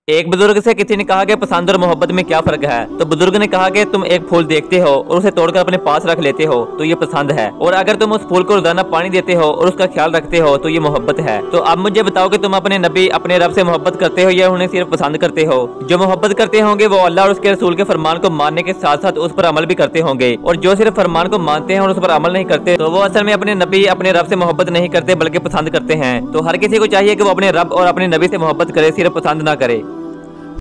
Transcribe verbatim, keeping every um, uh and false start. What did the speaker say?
एक बुजुर्ग से किसी ने कहा कि पसंद और मोहब्बत में क्या फर्क है। तो बुजुर्ग ने कहा कि तुम एक फूल देखते हो और उसे तोड़कर अपने पास रख लेते हो तो ये पसंद है, और अगर तुम उस फूल को रोजाना पानी देते हो और उसका ख्याल रखते हो तो ये मोहब्बत है। तो अब मुझे बताओ कि तुम अपने नबी अपने रब से मोहब्बत करते हो या उन्हें सिर्फ पसंद करते हो। जो मोहब्बत करते होंगे वो अल्लाह और उसके रसूल के फरमान को मानने के साथ साथ उस पर अमल भी करते होंगे, और जो सिर्फ फरमान को मानते हैं और उस पर अमल नहीं करते तो वो असल में अपने नबी अपने रब से मोहब्बत नहीं करते बल्कि पसंद करते हैं। तो हर किसी को चाहिए कि वो अपने रब और अपने नबी से मोहब्बत करे, सिर्फ पसंद ना करे।